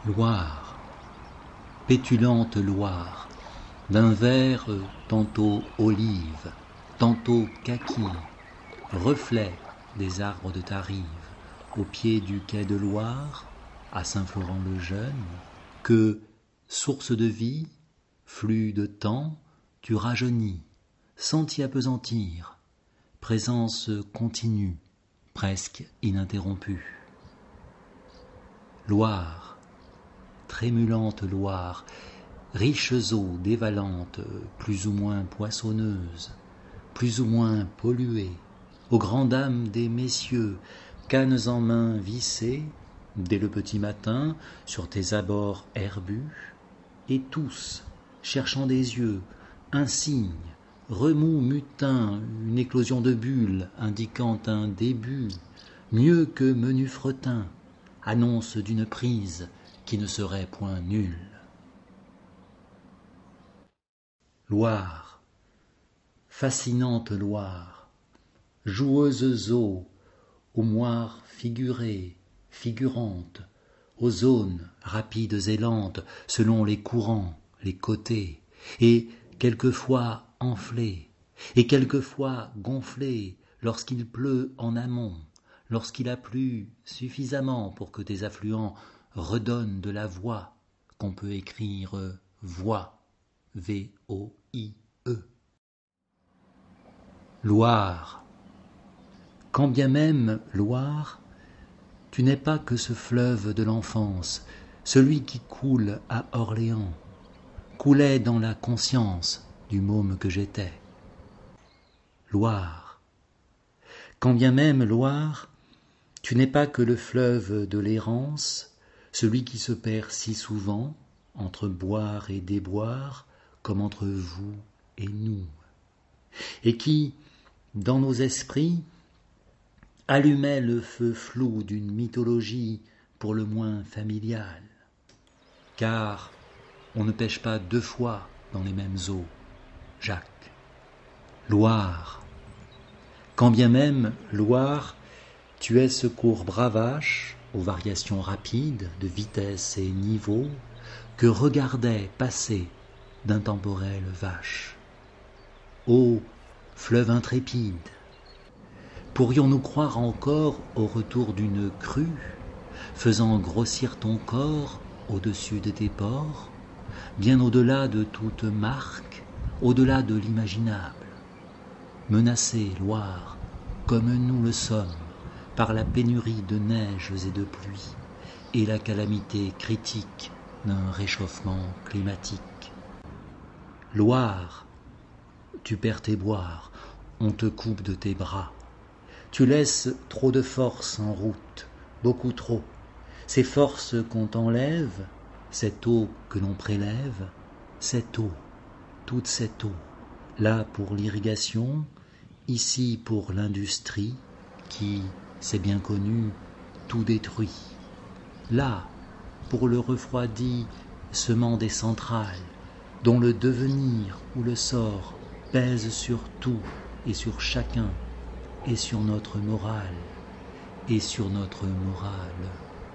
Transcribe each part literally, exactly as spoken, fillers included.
Loire, pétulante Loire, d'un vert tantôt olive, tantôt kaki, reflet des arbres de ta rive, au pied du quai de Loire, à Saint-Florent-le-Jeune, que, source de vie, flux de temps, tu rajeunis, sans t'y appesantir, présence continue, presque ininterrompue. Loire, trémulante Loire, riches eaux dévalantes, plus ou moins poissonneuses, plus ou moins polluées, aux grandes dames des messieurs, cannes en main vissées, dès le petit matin, sur tes abords herbus, et tous, cherchant des yeux, un signe, remous mutin, une éclosion de bulles indiquant un début, mieux que menu fretin, annonce d'une prise qui ne serait point nulle. Loire, fascinante Loire, joueuse eaux, aux moires figurées, figurantes, aux zones rapides et lentes, selon les courants, les côtés, et quelquefois enflées, et quelquefois gonflées, lorsqu'il pleut en amont, lorsqu'il a plu suffisamment pour que tes affluents redonnent de la voix, qu'on peut écrire voix, V O I E. Loire, quand bien même, Loire, tu n'es pas que ce fleuve de l'enfance, celui qui coule à Orléans, coulait dans la conscience du môme que j'étais. Loire, quand bien même, Loire, tu n'es pas que le fleuve de l'errance, celui qui se perd si souvent entre boire et déboire, comme entre vous et nous, et qui, dans nos esprits, allumait le feu flou d'une mythologie pour le moins familiale. Car on ne pêche pas deux fois dans les mêmes eaux, Jacques. Loire, quand bien même, Loire, tu es ce cours bravache, aux variations rapides de vitesse et niveau, que regardait passer d'intemporelles vaches. Ô fleuve intrépide, pourrions-nous croire encore au retour d'une crue, faisant grossir ton corps au-dessus de tes pores, bien au-delà de toute marque, au-delà de l'imaginable, menacée, Loire, comme nous le sommes, par la pénurie de neiges et de pluie, et la calamité critique d'un réchauffement climatique. Loire, tu perds tes boires, on te coupe de tes bras, tu laisses trop de force en route, beaucoup trop, ces forces qu'on t'enlève, cette eau que l'on prélève, cette eau, toute cette eau, là pour l'irrigation, ici pour l'industrie, qui, c'est bien connu, tout détruit, là pour le refroidissement des centrales, dont le devenir ou le sort pèse sur tout et sur chacun, et sur notre morale, et sur notre morale.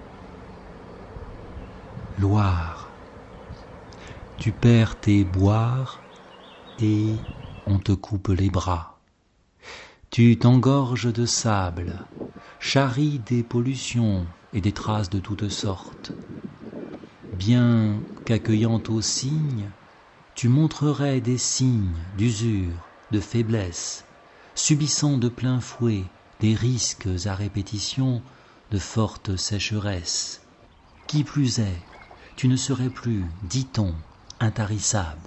Loire, tu perds tes boires, et on te coupe les bras. Tu t'engorges de sable, charries des pollutions et des traces de toutes sortes. Bien qu'accueillant aux signes, tu montrerais des signes d'usure, de faiblesse, subissant de plein fouet des risques à répétition de fortes sécheresses. Qui plus est, tu ne serais plus, dit-on, intarissable.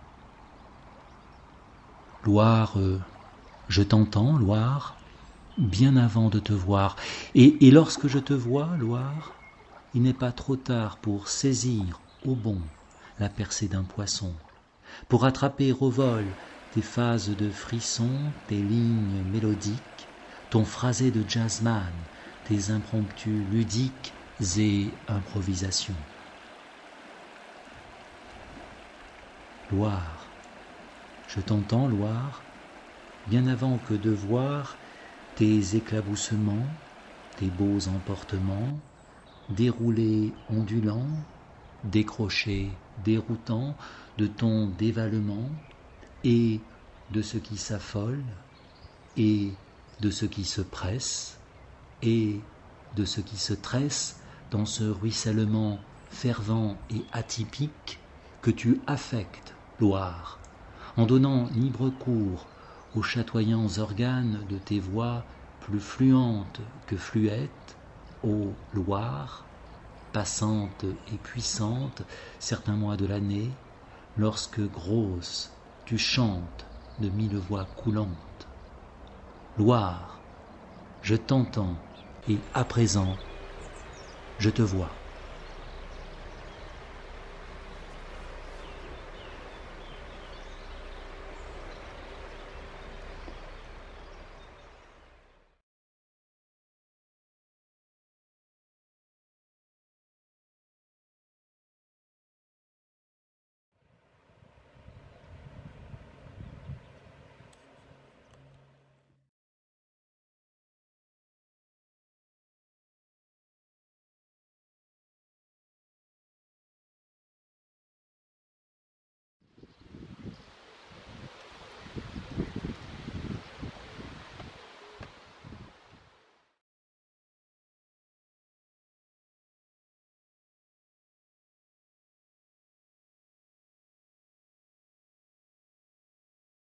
Loire, euh, je t'entends, Loire, bien avant de te voir, et, et lorsque je te vois, Loire, il n'est pas trop tard pour saisir au bond la percée d'un poisson, pour attraper au vol tes phases de frisson, tes lignes mélodiques, ton phrasé de jazzman, tes impromptus ludiques et improvisations. Loire, je t'entends, Loire, bien avant que de voir tes éclaboussements, tes beaux emportements, déroulés ondulants, décroché, déroutant de ton dévalement et de ce qui s'affole et de ce qui se presse et de ce qui se tresse dans ce ruissellement fervent et atypique que tu affectes, Loire, en donnant libre cours aux chatoyants organes de tes voix plus fluentes que fluettes, ô Loire, passante et puissante certains mois de l'année, lorsque grosse tu chantes de mille voix coulantes. Loire, je t'entends et à présent, je te vois.